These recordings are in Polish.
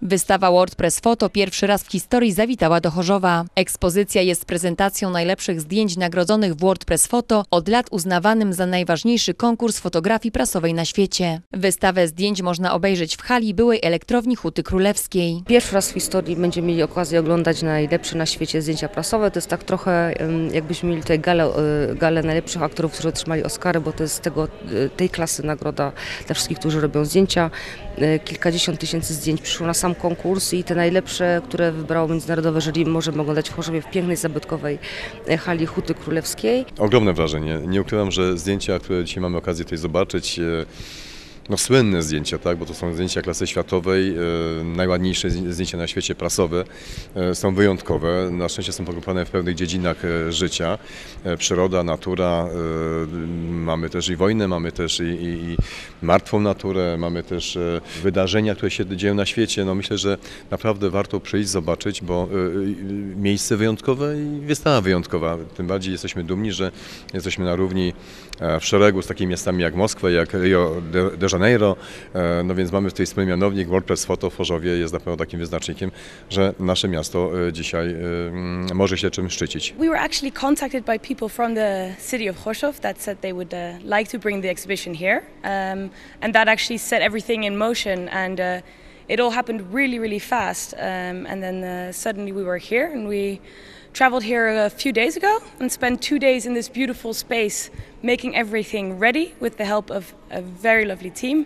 Wystawa WordPress Photo pierwszy raz w historii zawitała do Chorzowa. Ekspozycja jest prezentacją najlepszych zdjęć nagrodzonych w WordPress Photo, od lat uznawanym za najważniejszy konkurs fotografii prasowej na świecie. Wystawę zdjęć można obejrzeć w hali byłej elektrowni Huty Królewskiej. Pierwszy raz w historii będziemy mieli okazję oglądać najlepsze na świecie zdjęcia prasowe. To jest tak trochę jakbyśmy mieli tutaj galę najlepszych aktorów, którzy otrzymali Oscary, bo to jest tej klasy nagroda dla wszystkich, którzy robią zdjęcia. Kilkadziesiąt tysięcy zdjęć przyszło na sam konkurs i te najlepsze, które wybrało międzynarodowe jury, możemy oglądać w Chorzowie w pięknej, zabytkowej hali Huty Królewskiej. Ogromne wrażenie. Nie ukrywam, że zdjęcia, które dzisiaj mamy okazję tutaj zobaczyć, słynne zdjęcia, tak, bo to są zdjęcia klasy światowej, najładniejsze zdjęcia na świecie prasowe, są wyjątkowe. Na szczęście są pokopane w pewnych dziedzinach życia. Przyroda, natura, mamy też i wojnę, mamy też i martwą naturę, mamy też wydarzenia, które się dzieją na świecie. Myślę, że naprawdę warto przyjść, zobaczyć, bo miejsce wyjątkowe i wystawa wyjątkowa. Tym bardziej jesteśmy dumni, że jesteśmy na równi w szeregu z takimi miastami jak Moskwa, jak Rio de Janeiro, więc mamy tutaj wspólny mianownik. WordPress Photo w Chorzowie jest na pewno takim wyznacznikiem, że nasze miasto dzisiaj może się czymś szczycić. We were actually contacted by people from the city of Chorzów that said they would like to bring the exhibition here, and that actually set everything in motion, and it all happened really fast, and then suddenly we were here, and we traveled here a few days ago and spent 2 days in this beautiful space making everything ready with the help of a very lovely team.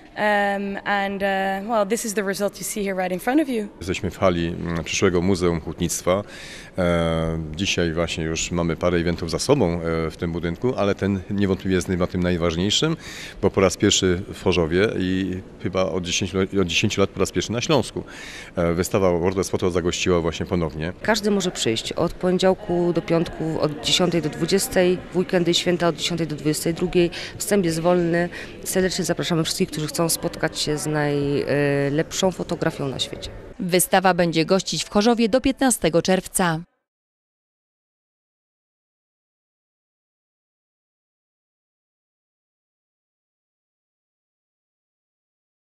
Well, this is the result you see here right in front of you. Jesteśmy w hali przyszłego Muzeum Hutnictwa. Dzisiaj właśnie już mamy parę eventów za sobą w tym budynku, ale ten niewątpliwie jest tym najważniejszym, bo po raz pierwszy w Chorzowie i chyba od 10 lat po raz pierwszy na Śląsku. Wystawa WordPress Photo zagościła właśnie ponownie. Każdy może przyjść od poniedziałku do piątku, od 10 do 20, w weekendy i święta od 10 do 22. Wstęp jest wolny. Serdecznie zapraszamy wszystkich, którzy chcą spotkać się z najlepszą fotografią na świecie. Wystawa będzie gościć w Chorzowie do 15 czerwca.